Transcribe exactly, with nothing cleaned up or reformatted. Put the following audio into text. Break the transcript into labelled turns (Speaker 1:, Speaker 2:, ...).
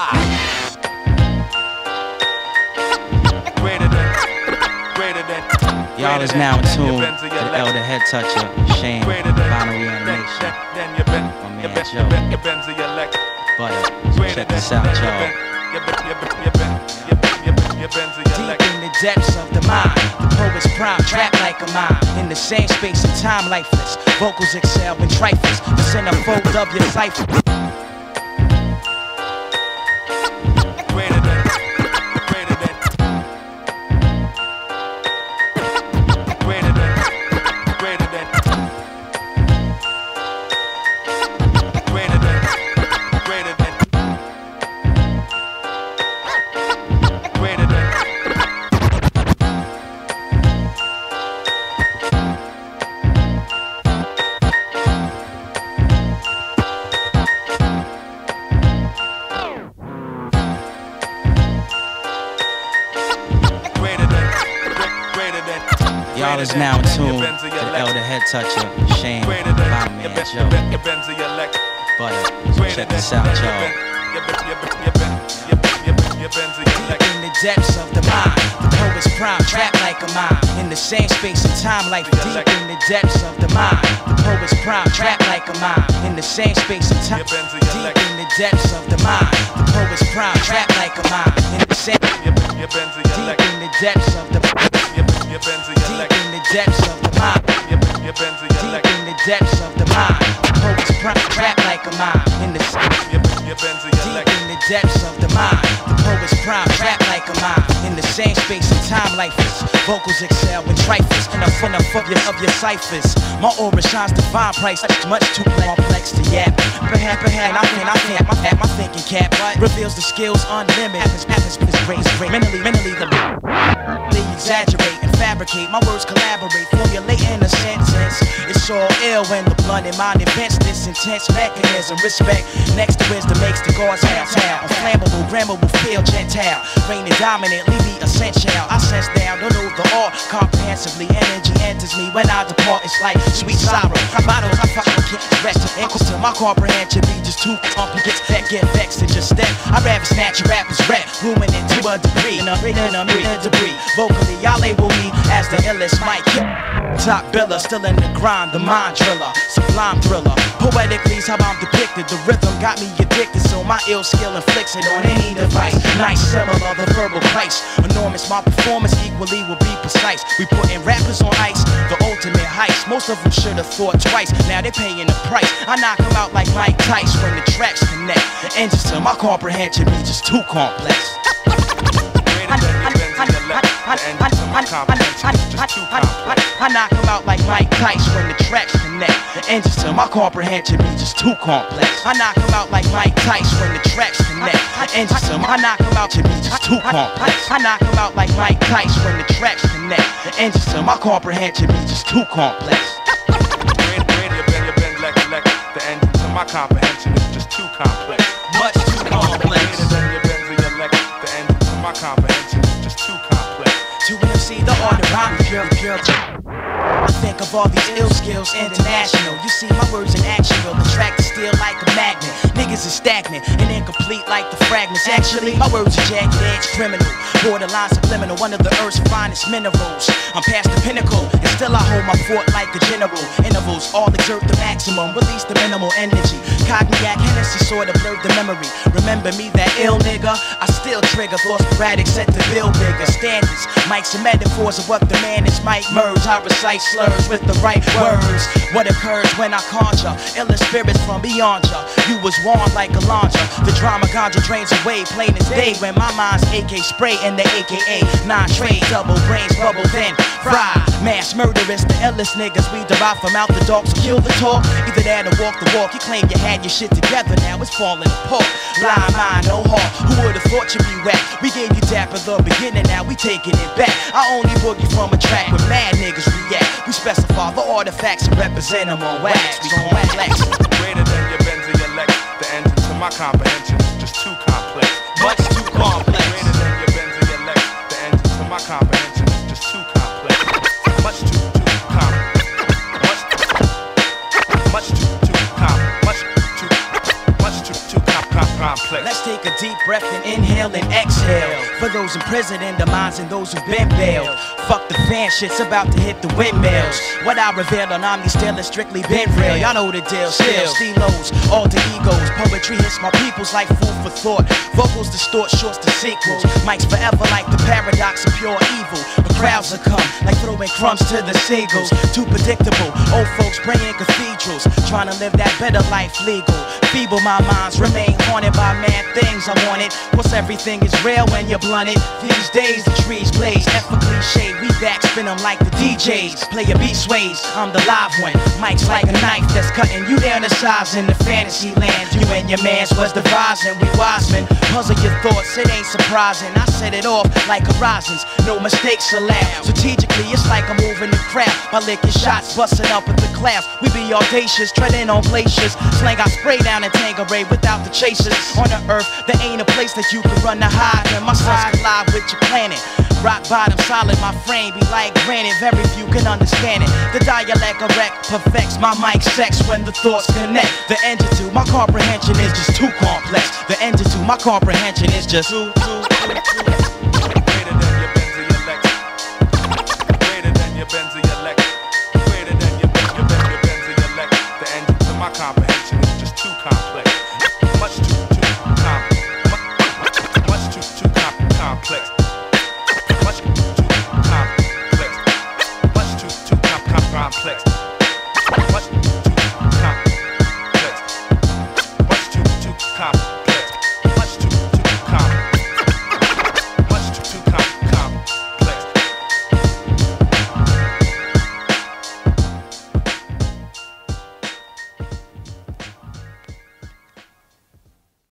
Speaker 1: Y'all is now in tune to the Elder Head Toucher, Shane, Final Reanimation. My man Joe, Butter. Check this out, y'all.
Speaker 2: Deep in the depths of the mind, the poet's prime, trapped like a mine. In the same space and time, lifeless. Vocals excel in trifles, the centerfold of your cipher.
Speaker 1: Y'all is now in tune to the Elder Head Toucher, Shane, my man Joe, Butter. Check this out, y'all.
Speaker 2: Deep in the depths of the mind, the poet's prime, trapped like a mine. In the same space and time, life deep in the depths of the mind, the poet's prime, trapped like a mine. In the same space and time, deep in the depths of the mind, the poet's prime, trapped like a mine. In the same, deep in the depths of the mind. Deep in the depths of the mind. Deep in the depths of the mind. The poet's trapped like a mine. In the deep in the depths of the mind. The poet's prime trapped like a mine. In the same space and time, lifeless. Vocals excel in trifles. And I'm full of your of your ciphers. My aura shines divine price. Much too complex to yap. Perhaps, perhaps I can't, I can't. My, my thinking cap reveals the skills unlimited. Happens, happens, race, mentally, mentally the exaggerate and fabricate. My words collaborate, formulating a sentence. It's all ill when the blunt in mind invents this intense mechanism. Respect next to wisdom makes the gods have town. Unflammable, grammable, feel gentile. Reigning dominant, leave me essential. I sense down, don't know the all comprehensively. Energy enters me when I depart. It's like sweet sorrow. Bottles I fuck can't rest and to my comprehension be just too complicated. That get vexed and just step. I rather snatch a rapper's rap, ruin it to a degree. And I'm in a debris. Vocally, y'all label me as the illest mic. Top biller, still in the grind, the mind driller, sublime thriller. Poetically is how I'm depicted. The rhythm got me addicted, so my ill skill inflicts it on any device. Nice similar, the verbal price. Enormous, my performance equally will be precise. We putting rappers on ice, the ultimate heist. Most of them should have thought twice, now they paying the price. I knock them out like Mike Tyson when the tracks connect. The engines to my comprehension be just too complex. I knock them out like Mike Tyson when the tracks connect. The engines to my comprehension be just too complex. I knock them out like Mike Tyson when the tracks connect. The engines to my I knock them out to be just too complex. I knock them out like Mike Tyson when the tracks connect. The engines to my comprehension be just too complex.
Speaker 3: The engine to my comprehension is just too complex.
Speaker 2: Much too complex.
Speaker 3: The engine to my comprehension is just too complex.
Speaker 2: To M C the art of rhyme, pure, pure. I think of all these ill skills international. You see my words in action will attract the steel like a magnet. Niggas is stagnant and incomplete like the fragments. Actually, my words are jagged edge criminal. Borderline subliminal, one of the earth's finest minerals. I'm past the pinnacle and still I hold my fort like a general. Intervals all exert the maximum, release the minimal energy. Cognac, Hennessy sort of blurred the memory. Remember me, that ill nigga? I still trigger thoughts sporadic, set to build bigger standards. Mics and metaphors of what the man is might merge. I recite slurs with the right words. What occurs when I conjure illest spirits from beyond ya. You was warned like a launcher. The drama ganja drains away, plain as day. When my mind's A K spray in the A K A nine trade, double brains bubble then fry. Mass murderers, the illest niggas we derive from out the dark. So kill the talk, either that or walk the walk. You claim you had your shit together, now it's falling apart. Blind mind, no heart. Who would've thought you'd be whack? We gave you dap at the beginning, now we taking it back. I only boogie from a track where mad niggas react. We specify the artifacts and represent them on wax. We gon' flex.
Speaker 3: Greater than your benzo-elect. The engine to my comprehension is just too complex.
Speaker 2: Much too complex.
Speaker 3: Greater than your benzo-elect. The engine to my comprehension is just too complex. Much too, too complex. Much, much too, too complex. Much too, much too, too com com complex.
Speaker 2: Let's take a deep breath and inhale and exhale. For those in prison and the minds and those who've been bailed. Fuck the fan shit's about to hit the windmills. What I revealed on Omni still has strictly been real. Y'all know the deal, still stelos, alter egos. Poetry hits my peoples like food for thought. Vocals distort shorts to sequels. Mics forever like the paradox of pure evil. But crowds will come like throwing crumbs to the seagulls. Too predictable, old folks praying cathedrals. Trying to live that better life legal. Feeble my minds remain haunted by mad things I wanted. Plus everything is real when you're blunted. These days the trees blaze, ethically shade. We back spin them like the D Js. Play a beat sways, I'm the live one. Mike's like a knife that's cutting you down to size in the fantasy land. You and your mans was devising, we wise men. Puzzle your thoughts, it ain't surprising. I set it off like horizons, no mistakes allowed. Strategically, it's like I'm moving the crowd. My licking shots busting up at the clouds. We be audacious, treading on glaciers. Slang I spray down in Tangeray without the chasers. On the earth, there ain't a place that you can run to hide. And my suns collide with your planet. Rock bottom solid, my frame be like granite. Very few can understand it. The dialect erect perfects my mic sex when the thoughts connect. The engine to my comprehension is just too complex. The engine to my comprehension is just too, too, too, too.